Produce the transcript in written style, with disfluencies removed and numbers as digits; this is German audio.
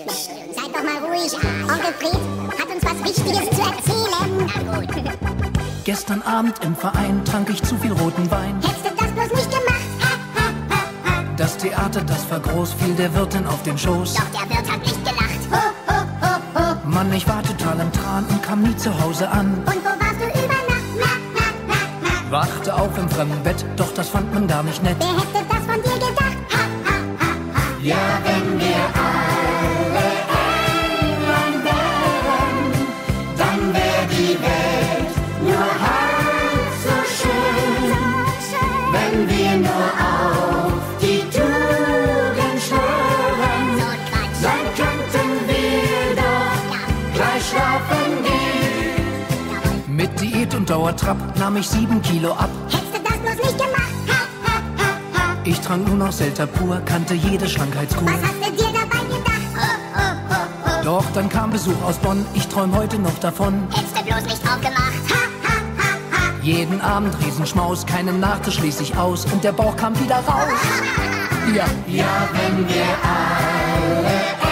Seid doch mal ruhig. Onkel Fred hat uns was Wichtiges zu erzählen. Na gut. Gestern Abend im Verein trank ich zu viel roten Wein. Hättest du das bloß nicht gemacht? Das Theater, das war groß, fiel der Wirtin auf den Schoß. Doch der Wirt hat nicht gelacht. Mann, ich war total im Tran und kam nie zu Hause an. Und wo warst du über Nacht? Wachte auf im fremden Bett, doch das fand man gar nicht nett. Wer hätte das von dir gedacht? Ja, wenn wir alle England wären, dann wär die Welt nur halb so schön. Wenn wir nur auf die Tugend schwören, dann könnten wir doch gleich schlafen gehen. Mit Diät und Dauertrab nahm ich 7 Kilo ab. Hättest du das bloß nicht gemacht? Ich trank nur noch Selter pur, kannte jede Schlankheitskur. Was hast du dir dabei gedacht? Doch dann kam Besuch aus Bonn, ich träum heute noch davon. Hättest du bloß nicht aufgemacht? Jeden Abend Riesenschmaus, keinen Nachtisch ließ ich aus und der Bauch kam wieder raus. Ja, wenn wir alle